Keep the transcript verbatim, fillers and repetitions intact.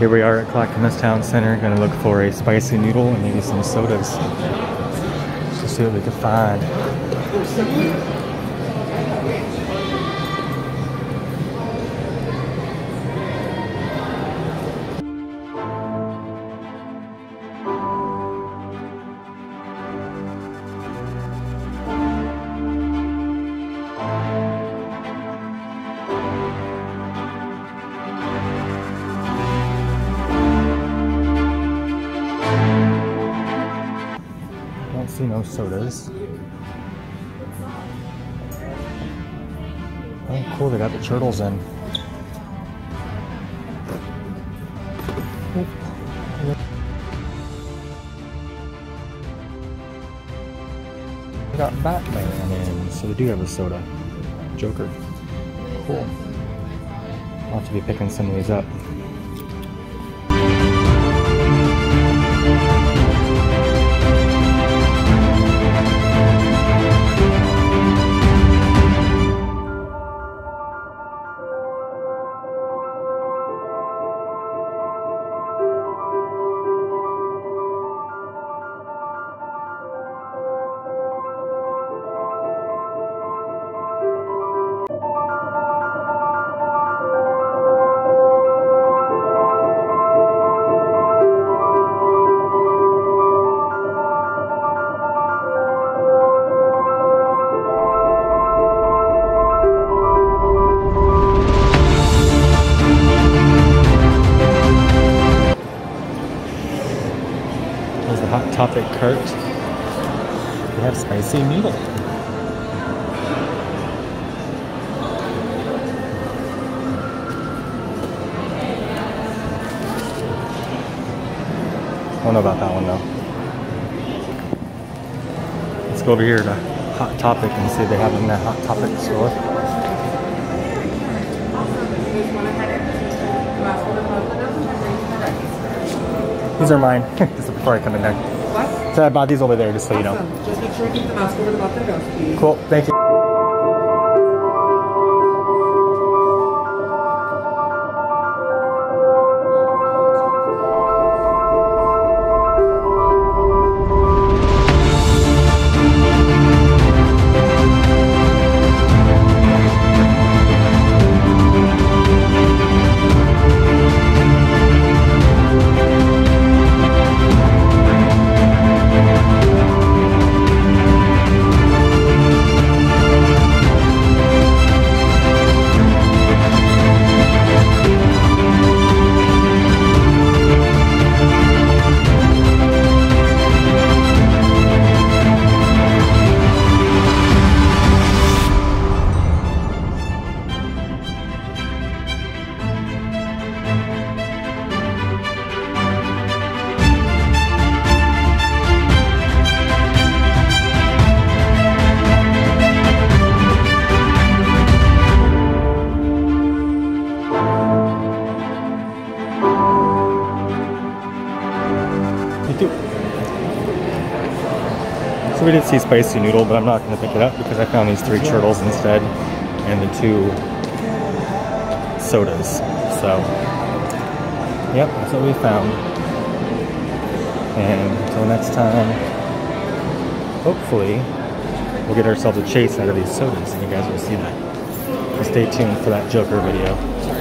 Here we are at Clackamas Town Center, gonna look for a spicy noodle and maybe some sodas. Let's see what we can find. See no sodas. Oh, cool, they got the turtles in. They got Batman in, so they do have a soda. Joker. Cool. I'll have to be picking some of these up. Hot Topic cart. We have spicy noodle. I don't know about that one though. Let's go over here to Hot Topic and see if they have it in that Hot Topic store. These are mine. Just before I come in there. What? So I bought these over there, just so awesome. You know. Just make sure you keep the mask over the bottom of the nose, please. Cool, thank you. So we did see spicy noodle, but I'm not going to pick it up because I found these three turtles instead and the two sodas. So, yep, that's what we found. And until next time, hopefully we'll get ourselves a chase out of these sodas and you guys will see that. So stay tuned for that Joker video.